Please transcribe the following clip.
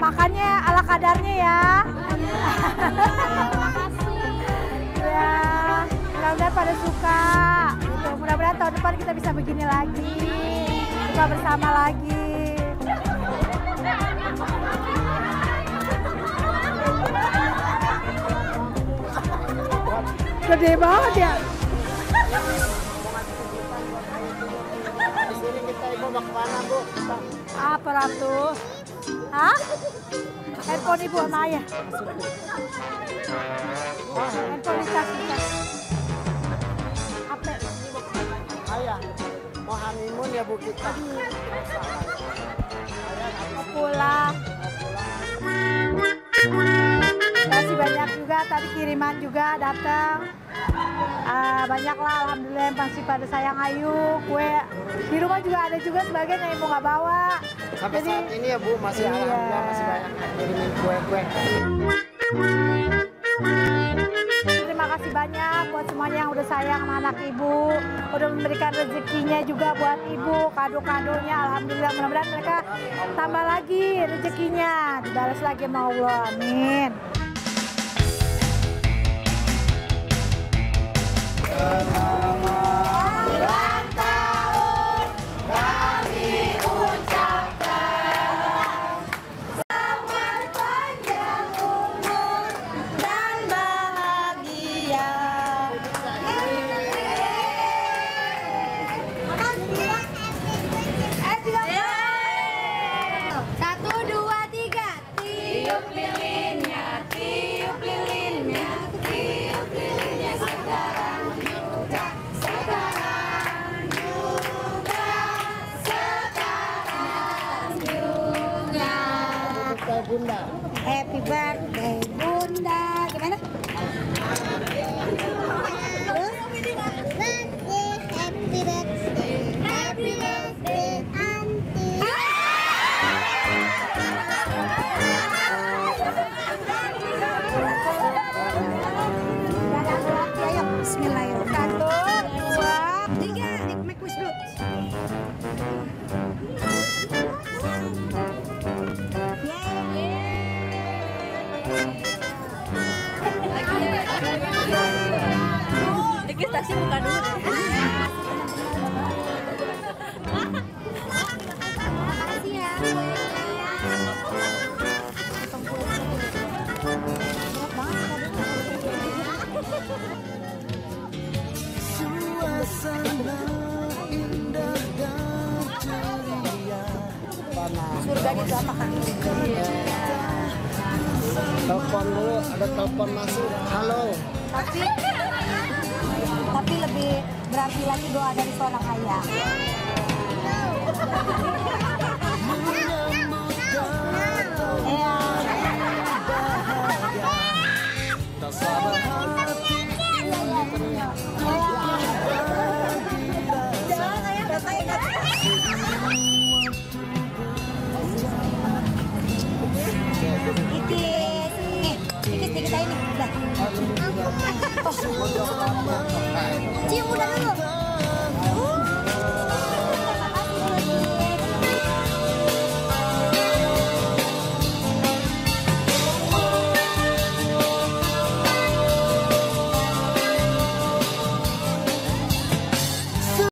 makannya ala kadarnya ya. Ya, mudah-mudahan pada suka. Gitu. Mudah-mudahan tahun depan kita bisa begini lagi, buka bersama lagi. Gede banget ya. Di sini kita ibu mau kemana bu? Apa Ratu? Hah? Handphone ibu sama ayah. Oh, handphone di tas. Apa? Ayah, mau honeymoon ya bu kita. Mau pulang. Kasih banyak juga, tadi kiriman juga datang. Banyaklah, alhamdulillah yang pasti pada sayang Ayu. Kue di rumah juga ada juga sebagian yang ibu nggak bawa. Sampai Jadi, saat ini ya bu masih iya. alhamdulillah masih banyak yang kirimin kue-kue. Terima kasih banyak buat semuanya yang udah sayang sama anak ibu, udah memberikan rezekinya juga buat ibu, kado-kadonya. Alhamdulillah, mudah-mudahan mereka tambah lagi rezekinya, dibalas lagi sama Allah. Amin. Ulang tahun kami ucapkan, selamat panjang umur dan bahagia. Satu, dua, tiga. Tiup lilinnya, tiup lilinnya, tiup lilinnya sekarang juga, sekarang juga, sekarang juga. Kita bunda. Happy birthday Bunda. Gimana? Terus? Happy birthday. Happy birthday Auntie. Ayo, bismillahirrahmanirrahim. 1, 2, 3. Make wish dulu. Registrasi buka dulu deh. Makasih ya. Suasana indah dan ceria. Surga juga makan. Telepon dulu, ada telepon masuk. Halo. Tapi lebih berarti lagi doa dari seorang ayah. Iya. Tak sabar hati Cium udah dulu.